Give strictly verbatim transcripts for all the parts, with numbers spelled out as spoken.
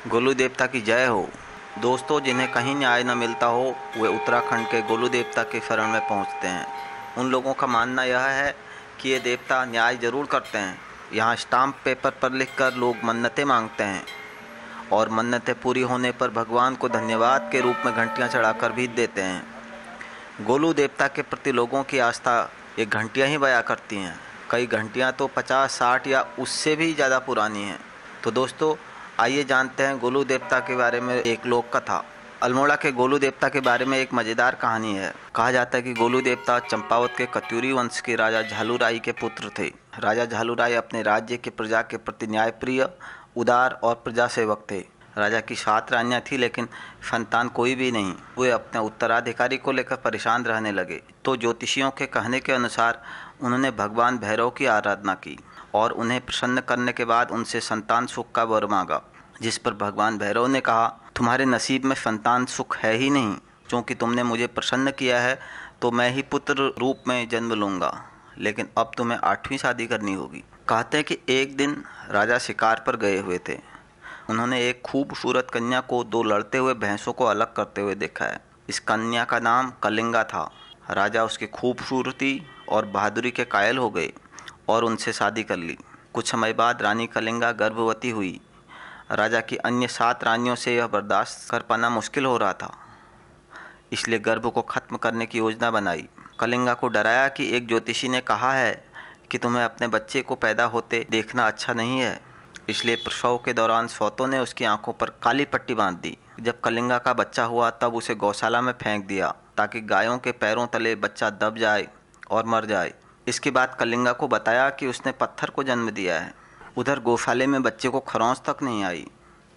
गोलू देवता की जय हो। दोस्तों, जिन्हें कहीं न्याय न मिलता हो वे उत्तराखंड के गोलू देवता के शरण में पहुंचते हैं। उन लोगों का मानना यह है कि ये देवता न्याय जरूर करते हैं। यहाँ स्टाम्प पेपर पर लिखकर लोग मन्नतें मांगते हैं और मन्नतें पूरी होने पर भगवान को धन्यवाद के रूप में घंटियाँ चढ़ाकर भी देते हैं। गोलू देवता के प्रति लोगों की आस्था ये घंटियाँ ही बयां करती हैं। कई घंटियाँ तो पचास साठ या उससे भी ज़्यादा पुरानी हैं। तो दोस्तों, आइए जानते हैं गोलू देवता के बारे में एक लोक कथा। अल्मोड़ा के गोलू देवता के बारे में एक मज़ेदार कहानी है। कहा जाता है कि गोलू देवता चंपावत के कत्यूरी वंश के राजा झालूराई के पुत्र थे। राजा झालूराई अपने राज्य के प्रजा के प्रति न्यायप्रिय, उदार और प्रजा सेवक थे। राजा की सात रानियां थी, लेकिन संतान कोई भी नहीं। वे अपने उत्तराधिकारी को लेकर परेशान रहने लगे। तो ज्योतिषियों के कहने के अनुसार उन्होंने भगवान भैरव की आराधना की और उन्हें प्रसन्न करने के बाद उनसे संतान सुख का वर मांगा। जिस पर भगवान भैरव ने कहा, तुम्हारे नसीब में संतान सुख है ही नहीं। क्योंकि तुमने मुझे प्रसन्न किया है तो मैं ही पुत्र रूप में जन्म लूँगा, लेकिन अब तुम्हें आठवीं शादी करनी होगी। कहते हैं कि एक दिन राजा शिकार पर गए हुए थे। उन्होंने एक खूबसूरत कन्या को दो लड़ते हुए भैंसों को अलग करते हुए देखा है। इस कन्या का नाम कलिंगा था। राजा उसकी खूबसूरती और बहादुरी के कायल हो गए और उनसे शादी कर ली। कुछ समय बाद रानी कलिंगा गर्भवती हुई। राजा की अन्य सात रानियों से यह बर्दाश्त कर पाना मुश्किल हो रहा था, इसलिए गर्भ को खत्म करने की योजना बनाई। कलिंगा को डराया कि एक ज्योतिषी ने कहा है कि तुम्हें अपने बच्चे को पैदा होते देखना अच्छा नहीं है। इसलिए प्रसव के दौरान सौतों ने उसकी आंखों पर काली पट्टी बांध दी। जब कलिंगा का बच्चा हुआ तब उसे गौशाला में फेंक दिया ताकि गायों के पैरों तले बच्चा दब जाए और मर जाए। इसके बाद कलिंगा को बताया कि उसने पत्थर को जन्म दिया है। उधर गौशाले में बच्चे को खरोंच तक नहीं आई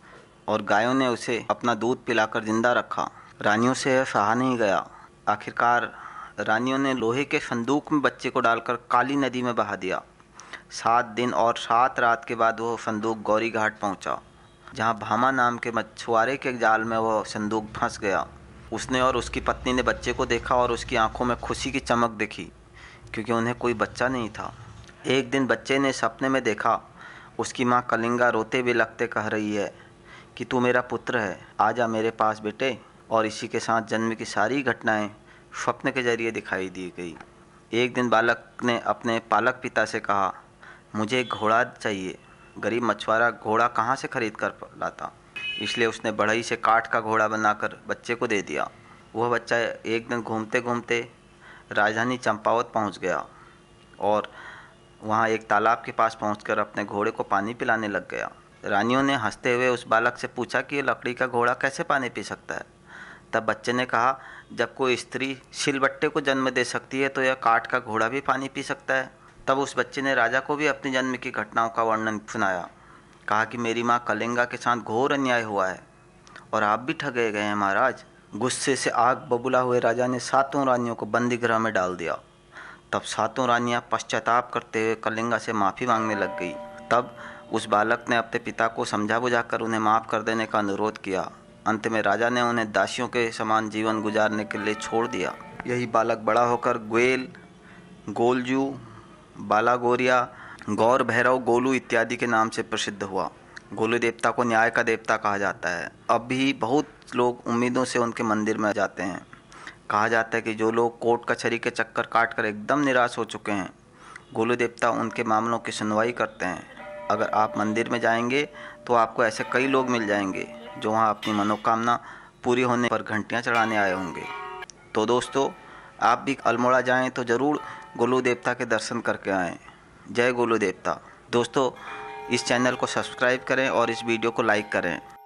और गायों ने उसे अपना दूध पिलाकर जिंदा रखा। रानियों से यह सहा नहीं गया। आखिरकार रानियों ने लोहे के संदूक में बच्चे को डालकर काली नदी में बहा दिया। सात दिन और सात रात के बाद वह संदूक गौरी घाट पहुंचा, जहां भामा नाम के मछुआरे के जाल में वह संदूक फंस गया। उसने और उसकी पत्नी ने बच्चे को देखा और उसकी आंखों में खुशी की चमक दिखी, क्योंकि उन्हें कोई बच्चा नहीं था। एक दिन बच्चे ने सपने में देखा, उसकी माँ कलिंगा रोते बिलखते कह रही है कि तू मेरा पुत्र है, आजा मेरे पास बेटे। और इसी के साथ जन्म की सारी घटनाएं स्वप्न के जरिए दिखाई दी गई। एक दिन बालक ने अपने पालक पिता से कहा, मुझे एक घोड़ा चाहिए। गरीब मछुआरा घोड़ा कहाँ से खरीद कर लाता, इसलिए उसने बढ़ई से काठ का घोड़ा बनाकर बच्चे को दे दिया। वह बच्चा एक दिन घूमते घूमते राजधानी चंपावत पहुँच गया और वहाँ एक तालाब के पास पहुंचकर अपने घोड़े को पानी पिलाने लग गया। रानियों ने हंसते हुए उस बालक से पूछा कि ये लकड़ी का घोड़ा कैसे पानी पी सकता है। तब बच्चे ने कहा, जब कोई स्त्री सिलबट्टे को जन्म दे सकती है तो यह काठ का घोड़ा भी पानी पी सकता है। तब उस बच्चे ने राजा को भी अपनी जन्म की घटनाओं का वर्णन सुनाया। कहा कि मेरी माँ कलिंगा के साथ घोर अन्याय हुआ है और आप भी ठगे गए हैं महाराज। गुस्से से आग बबूला हुए राजा ने सातों रानियों को बंदी गृह में डाल दिया। तब सातों रानियां पश्चाताप करते हुए कलिंगा से माफ़ी मांगने लग गई। तब उस बालक ने अपने पिता को समझा बुझाकर उन्हें माफ़ कर देने का अनुरोध किया। अंत में राजा ने उन्हें दासियों के समान जीवन गुजारने के लिए छोड़ दिया। यही बालक बड़ा होकर ग्वेल, गोलजू, बालागोरिया, गौर भैरव, गोलू इत्यादि के नाम से प्रसिद्ध हुआ। गोलू देवता को न्याय का देवता कहा जाता है। अब भी बहुत लोग उम्मीदों से उनके मंदिर में जाते हैं। कहा जाता है कि जो लोग कोर्ट कचहरी के चक्कर काट कर एकदम निराश हो चुके हैं, गोलू देवता उनके मामलों की सुनवाई करते हैं। अगर आप मंदिर में जाएंगे तो आपको ऐसे कई लोग मिल जाएंगे जो वहाँ अपनी मनोकामना पूरी होने पर घंटियाँ चढ़ाने आए होंगे। तो दोस्तों, आप भी अल्मोड़ा जाएं तो ज़रूर गोलू देवता के दर्शन करके आएँ। जय गोलू देवता। दोस्तों, इस चैनल को सब्सक्राइब करें और इस वीडियो को लाइक करें।